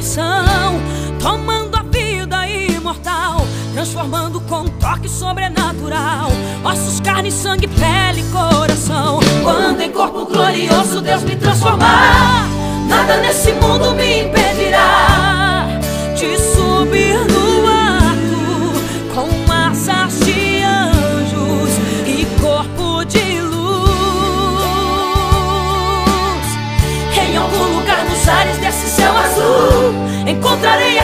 coração, tomando a vida imortal, transformando com um toque sobrenatural ossos, carne, sangue, pele e coração. Quando em corpo glorioso Deus me transformar, nada nesse mundo me impedirá de subir no alto com asas de anjos e corpo de luz. Em algum lugar nos ares desse céu azul encontrarei